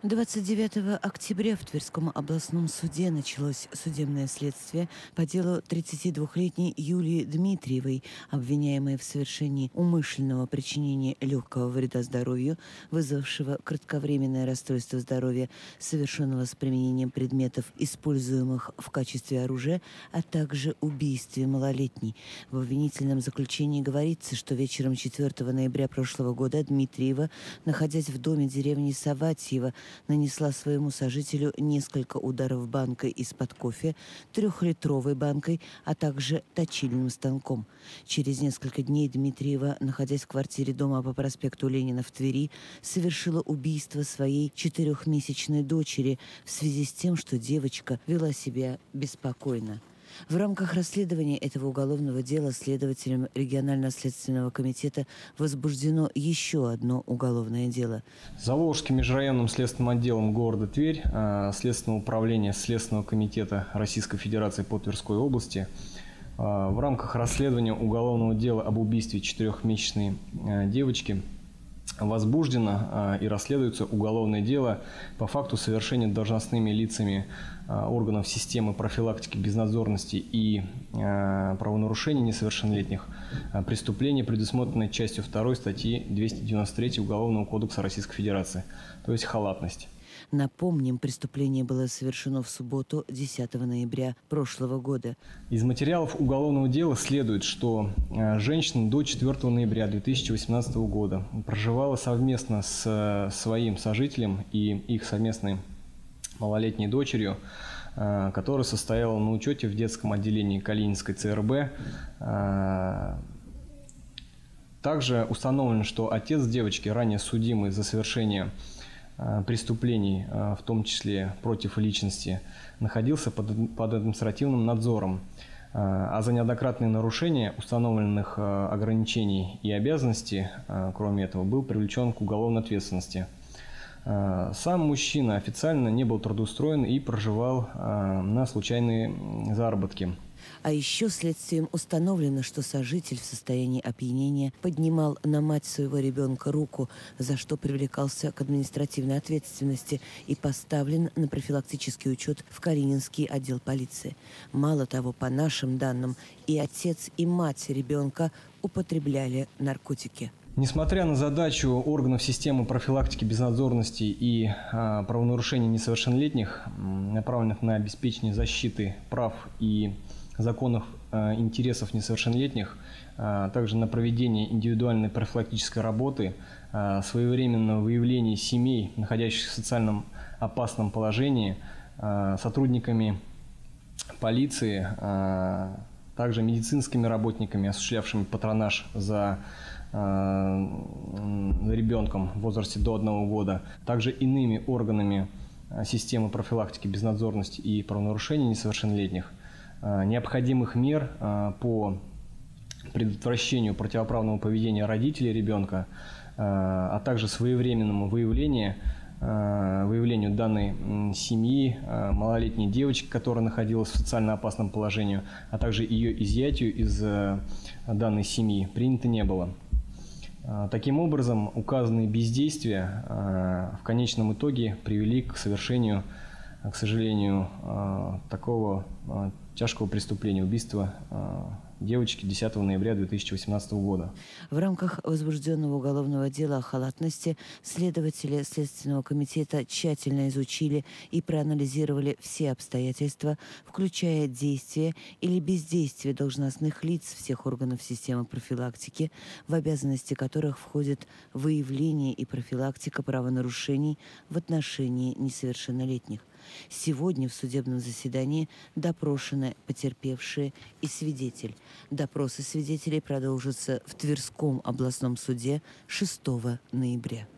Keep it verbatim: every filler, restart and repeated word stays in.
двадцать девятого октября в Тверском областном суде началось судебное следствие по делу тридцатидвухлетней Юлии Дмитриевой, обвиняемой в совершении умышленного причинения легкого вреда здоровью, вызвавшего кратковременное расстройство здоровья, совершенного с применением предметов, используемых в качестве оружия, а также убийстве малолетней. В обвинительном заключении говорится, что вечером четвёртого ноября прошлого года Дмитриева, находясь в доме деревни Саватьево, нанесла своему сожителю несколько ударов банкой из-под кофе, трехлитровой банкой, а также точильным станком. Через несколько дней Дмитриева, находясь в квартире дома по проспекту Ленина в Твери, совершила убийство своей четырехмесячной дочери в связи с тем, что девочка вела себя беспокойно. В рамках расследования этого уголовного дела следователям регионального следственного комитета возбуждено еще одно уголовное дело. Заволжским межрайонным следственным отделом города Тверь, Следственного управления Следственного комитета Российской Федерации по Тверской области в рамках расследования уголовного дела об убийстве четырехмесячной девочки возбуждено и расследуется уголовное дело по факту совершения должностными лицами органов системы профилактики безнадзорности и правонарушений несовершеннолетних преступлений, предусмотренные частью второй статьи двести девяносто три Уголовного кодекса Российской Федерации, то есть халатность. Напомним, преступление было совершено в субботу, десятого ноября прошлого года. Из материалов уголовного дела следует, что женщина до четвёртого ноября две тысячи восемнадцатого года проживала совместно с своим сожителем и их совместной малолетней дочерью, которая состояла на учете в детском отделении Калининской ЦРБ. Также установлено, что отец девочки, ранее судимый за совершение преступлений, в том числе против личности, находился под, под административным надзором, а за неоднократные нарушения установленных ограничений и обязанностей, кроме этого, был привлечен к уголовной ответственности. Сам мужчина официально не был трудоустроен и проживал на случайные заработки. А еще следствием установлено, что сожитель в состоянии опьянения поднимал на мать своего ребенка руку, за что привлекался к административной ответственности и поставлен на профилактический учет в Калининский отдел полиции. Мало того, по нашим данным, и отец, и мать ребенка употребляли наркотики. Несмотря на задачу органов системы профилактики безнадзорности и а, правонарушений несовершеннолетних, направленных на обеспечение защиты прав и законных э, интересов несовершеннолетних, а также на проведение индивидуальной профилактической работы, э, своевременного выявления семей, находящихся в социальном опасном положении, э, сотрудниками полиции, э, также медицинскими работниками, осуществлявшими патронаж за э, ребенком в возрасте до одного года, также иными органами системы профилактики безнадзорности и правонарушений несовершеннолетних, необходимых мер по предотвращению противоправного поведения родителей ребенка, а также своевременному выявлению, выявлению данной семьи, малолетней девочки, которая находилась в социально опасном положении, а также ее изъятию из данной семьи принято не было. Таким образом, указанные бездействия в конечном итоге привели к совершению, к сожалению, такого тяжкого преступления, убийства девочки десятого ноября две тысячи восемнадцатого года. В рамках возбужденного уголовного дела о халатности следователи Следственного комитета тщательно изучили и проанализировали все обстоятельства, включая действия или бездействие должностных лиц всех органов системы профилактики, в обязанности которых входит выявление и профилактика правонарушений в отношении несовершеннолетних. Сегодня в судебном заседании допрошены потерпевшие и свидетель. Допросы свидетелей продолжатся в Тверском областном суде шестого ноября.